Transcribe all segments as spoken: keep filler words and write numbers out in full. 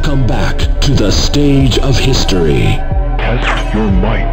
Welcome back to the stage of history. Test your might.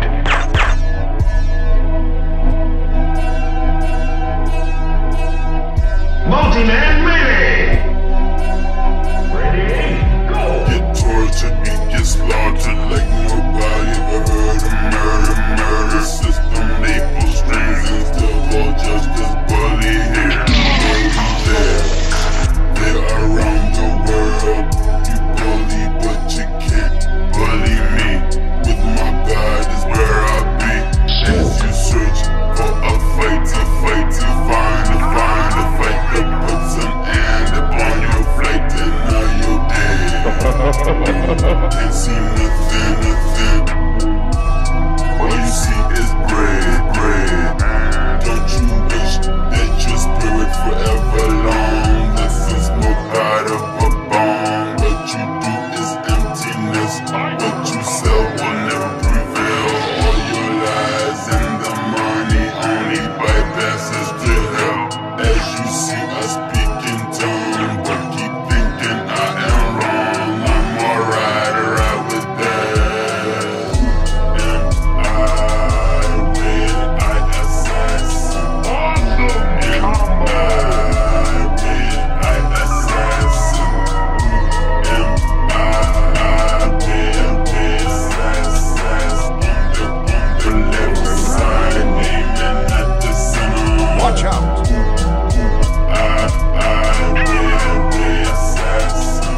Multi-Man Mayday! Ready, go! Get tortured, you get slaughtered like nobody ever heard of murder. Murder system, maple strings instead of just cause bully here. Bully there, they're around the world. You bully, but you can't bully me. With my God is where I be. As you search for a fight to fight to find a find a fight that puts an end upon your flight, and now you're dead. Can't see nothing, nothing. All you see is bread, bread. Don't you wish that your spirit forever long? This is smoke out of a bomb. What you do is emptiness. What you sell will never prevail. All your lies and the money only bypasses to hell. As you see us speak in tongue, but keep thinking I am wrong. I'm alright, alright with that. M I red I assassin. M I red I assassin. M I red red assassin. On the, on the left side, aiming at the center. Watch out! I, I red red assassin.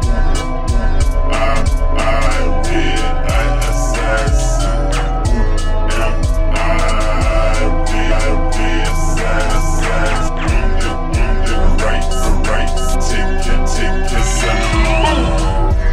I, I red I assassin. M I red red assassin. On the, on the right, the right, take it, take it, center.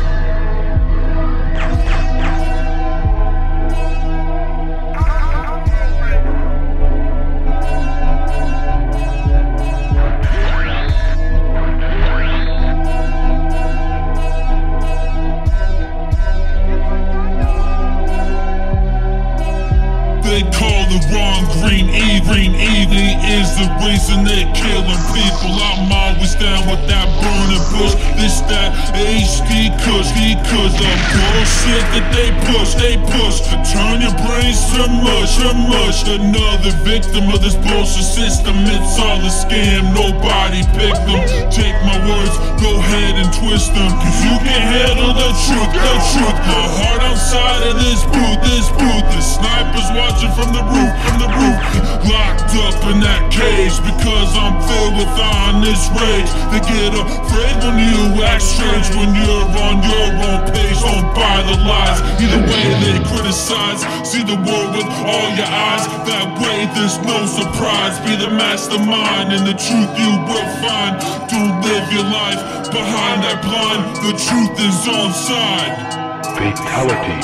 They call the wrong green E. Green Evie is the reason they're killing people. I'm always down with that burning bush. This, that, H D Kush, D Kush. The bullshit that they push, they push. Turn your brains to mush, to mush. Another victim of this bullshit system. It's all a scam, nobody picked them. Take my words, go ahead and twist them. Cause you can't handle the truth, the truth. The heart outside of this booth, this booth. The snipers watching from the roof, from the roof. Locked up in that cage because I'm filled with honest rage. They get afraid when you act strange, when you're on your own page. Don't buy the lies, either way they criticize. See the world with all your eyes, that way there's no surprise. Be the mastermind and the truth you will find. Don't live your life behind that blind, the truth is on side. Fatality.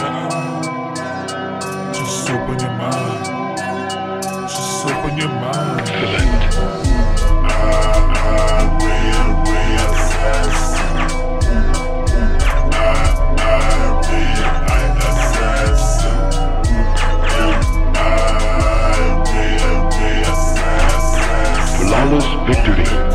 Just open your mind. Just open your mind. Excellent. I red red assassin. I I red I assassin. M I red red assassin. Flawless victory.